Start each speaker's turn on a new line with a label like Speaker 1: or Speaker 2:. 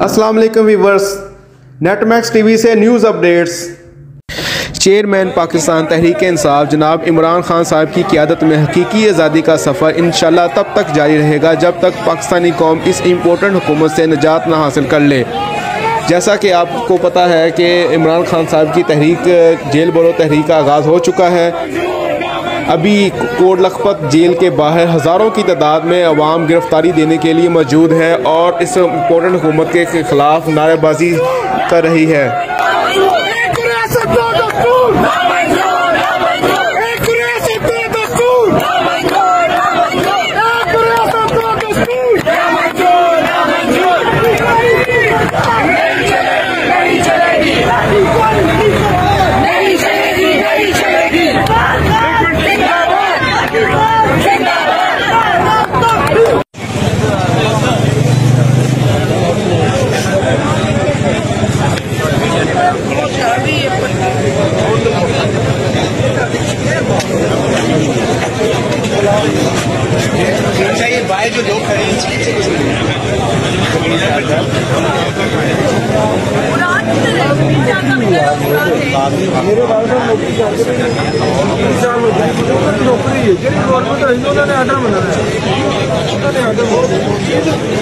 Speaker 1: अस्सलाम वालेकुम viewers, Netmax TV से news updates. Chairman Pakistan Tehreek Insaf जनाब इमरान खान साहब की क़ियादत में हकीकी आज़ादी का सफ़र इंशाअल्लाह तब तक जारी रहेगा जब तक पाकिस्तानी कौम इस इम्पोर्टेंट हुकूमत से निजात ना हासिल कर ले। जैसा कि आपको पता है कि इमरान खान साहब की तहरीक जेल भरो तहरीक का आगाज़ हो चुका है। अभी कोट लखपत जेल के बाहर हज़ारों की तादाद में अवाम गिरफ्तारी देने के लिए मौजूद है और इस इम्पोर्टेंट हुकूमत के ख़िलाफ़ नारेबाजी कर रही है।
Speaker 2: भाई जो लोग खड़े मेरे बारे में नौकरी है, गवर्नमेंट आर्डर बनाना है।